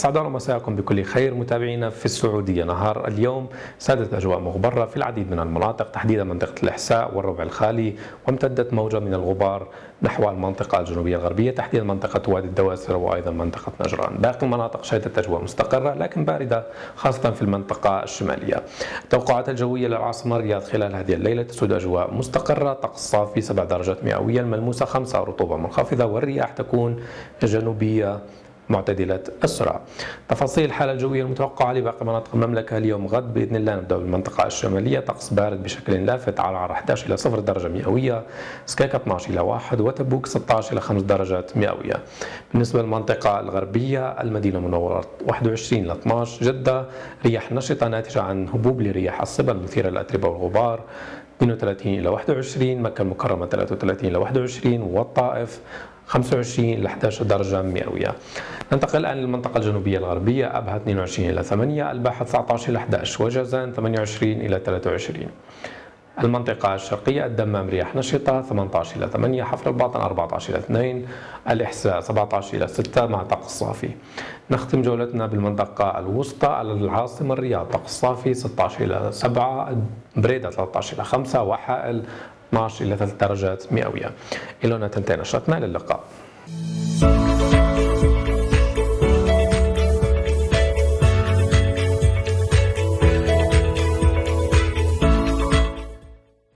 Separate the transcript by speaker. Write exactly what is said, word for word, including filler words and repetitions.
Speaker 1: أسعد الله مساءكم بكل خير متابعينا في السعودية. نهار اليوم سادت أجواء مغبرة في العديد من المناطق، تحديدا منطقة الإحساء والربع الخالي، وامتدت موجة من الغبار نحو المنطقة الجنوبية الغربية، تحديدا منطقة وادي الدواسر وأيضا منطقة نجران. باقي المناطق شهدت أجواء مستقرة لكن باردة خاصة في المنطقة الشمالية. التوقعات الجوية للعاصمة الرياض خلال هذه الليلة تسود أجواء مستقرة، طقس صافي سبع درجات مئوية، الملموسة خمسة، رطوبة منخفضة، والرياح تكون جنوبية معتدلة السرعة. تفاصيل الحالة الجوية المتوقعة لباقي مناطق المملكة اليوم غد بإذن الله. نبدأ بالمنطقة الشمالية، طقس بارد بشكل لافت، على أحد عشر إلى صفر درجة مئوية، سكاكا اثني عشر إلى واحد، وتبوك ستة عشر إلى خمس درجات مئوية. بالنسبة للمنطقة الغربية، المدينة المنورة واحد وعشرين إلى اثني عشر، جدة رياح نشطة ناتجة عن هبوب لرياح الصبا المثيرة للأتربة والغبار اثنين وثلاثين إلى واحد وعشرين، مكة المكرمة ثلاثة وثلاثين إلى واحد وعشرين، والطائف خمسة وعشرين إلى أحد عشر درجة مئوية. ننتقل الآن للمنطقة الجنوبية الغربية، أبها اثنين وعشرين إلى ثمانية، الباحة تسعة عشر إلى أحد عشر، وجازان ثمانية وعشرين إلى ثلاثة وعشرين. المنطقة الشرقية، الدمام رياح نشطة ثمانية عشر إلى ثمانية، حفر الباطن أربعة عشر إلى اثنين، الإحساء سبعة عشر إلى ستة مع طقس صافي. نختم جولتنا بالمنطقة الوسطى، العاصمة الرياض طقس صافي ستة عشر إلى سبعة، بريدة ثلاثة عشر إلى خمسة، وحائل اثني عشر إلى ثلاث درجات مئوية. إلى هنا تنتهي نشرتنا، للقاء.